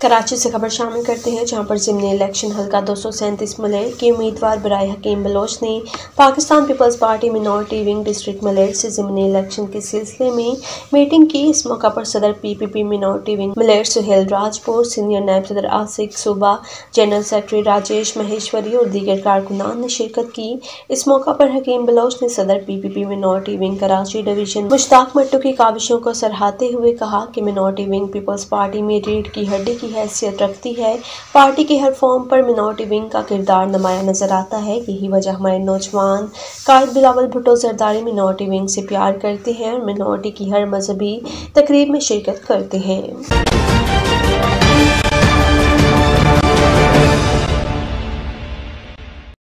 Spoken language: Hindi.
कराची से खबर शामिल करते हैं, जहां पर ज़िमनी इलेक्शन हल्का 237 मलेर के उम्मीदवार बराए हकीम बलोच ने Pakistan Peoples Party minority wing district Malir से ज़िमनी इलेक्शन के सिलसिले में मीटिंग की। इस मौका पर सदर PPP minority wing Malir Suhail Rajpur, senior नायब सदर आसिक सूबा, जनरल सेक्रेटरी राजेश महेश्वरी और दीगर कारकुनान ने शिरकत की। इस मौका पर हकीम बलोच ने सदर PPP minority wing Karachi division Mushtaq Mattu की काविशों को सराहते हुए कहा कि मिनॉरिटी विंग पीपल्स पार्टी में रीढ़ की हड्डी की हैसियत रखती है। पार्टी के हर फॉर्म पर मिनॉरिटी विंग का किरदार नुमाया नजर आता है। यही वजह हमारे नौजवान कायद बिलावल भुट्टो जरदारी मिनॉरिटी विंग से प्यार करते हैं और मिनॉरिटी की हर मजहबी तकरीब में शिरकत करते हैं।